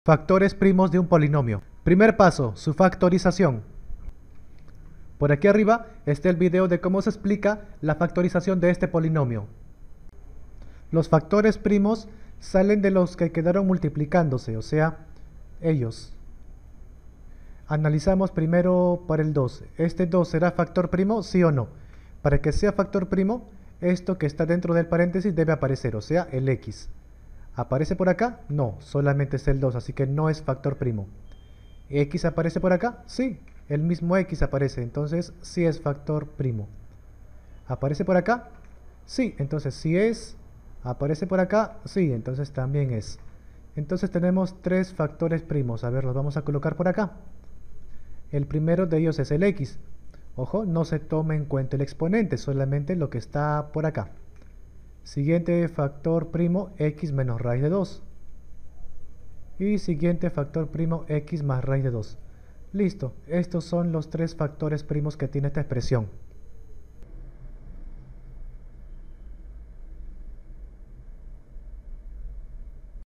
Factores primos de un polinomio. Primer paso, su factorización. Por aquí arriba está el video de cómo se explica la factorización de este polinomio. Los factores primos salen de los que quedaron multiplicándose, o sea, ellos. Analizamos primero para el 2. ¿Este 2 será factor primo? ¿Sí o no? Para que sea factor primo, esto que está dentro del paréntesis debe aparecer, o sea, el x. ¿Aparece por acá? No, solamente es el 2, así que no es factor primo. ¿X aparece por acá? Sí, el mismo X aparece, entonces sí es factor primo. ¿Aparece por acá? Sí, entonces sí es. ¿Aparece por acá? Sí, entonces también es. Entonces tenemos tres factores primos. A ver, los vamos a colocar por acá. El primero de ellos es el X. Ojo, no se toma en cuenta el exponente, solamente lo que está por acá. Siguiente factor primo, x menos raíz de 2. Y siguiente factor primo, x más raíz de 2. Listo, estos son los tres factores primos que tiene esta expresión.